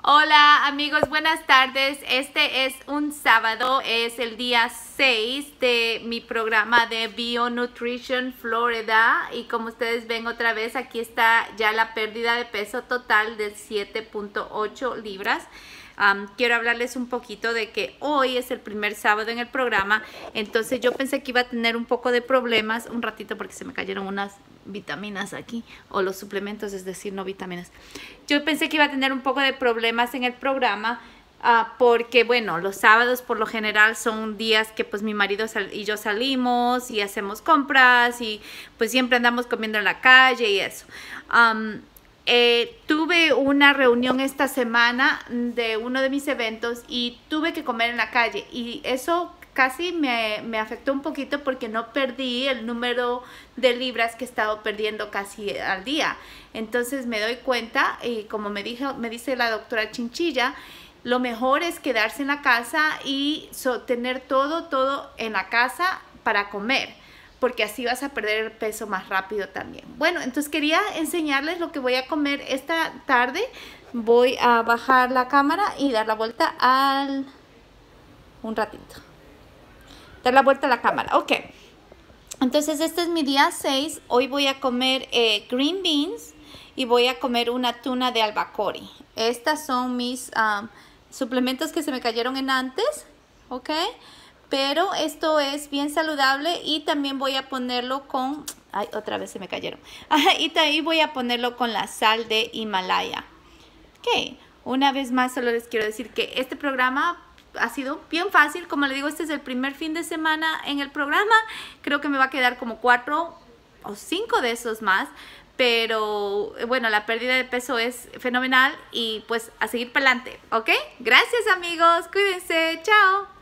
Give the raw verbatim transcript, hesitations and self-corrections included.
Hola amigos, buenas tardes. Este es un sábado, es el día seis de mi programa de Bio Nutrition Florida y como ustedes ven otra vez aquí está ya la pérdida de peso total de siete punto ocho libras. Um, quiero hablarles un poquito de que hoy es el primer sábado en el programa, entonces yo pensé que iba a tener un poco de problemas, un ratito porque se me cayeron unas vitaminas aquí, o los suplementos, es decir, no vitaminas. Yo pensé que iba a tener un poco de problemas en el programa, uh, porque bueno, los sábados por lo general son días que pues mi marido y yo salimos y hacemos compras y pues siempre andamos comiendo en la calle y eso. Um, Eh, tuve una reunión esta semana de uno de mis eventos y tuve que comer en la calle y eso casi me, me afectó un poquito porque no perdí el número de libras que he estado perdiendo casi al día. Entonces me doy cuenta y como me, dijo, me dice la doctora Chinchilla, lo mejor es quedarse en la casa y so, tener todo, todo en la casa para comer, porque así vas a perder el peso más rápido también. Bueno, entonces quería enseñarles lo que voy a comer esta tarde. Voy a bajar la cámara y dar la vuelta al... un ratito. Dar la vuelta a la cámara. Ok. Entonces este es mi día seis. Hoy voy a comer eh, green beans y voy a comer una tuna de albacore. Estas son mis um, suplementos que se me cayeron en antes. Ok. Pero esto es bien saludable y también voy a ponerlo con... Ay, otra vez se me cayeron. Y también voy a ponerlo con la sal de Himalaya. Ok, una vez más solo les quiero decir que este programa ha sido bien fácil. Como les digo, este es el primer fin de semana en el programa. Creo que me va a quedar como cuatro o cinco de esos más. Pero bueno, la pérdida de peso es fenomenal y pues a seguir para adelante, ¿ok? Gracias amigos, cuídense, chao.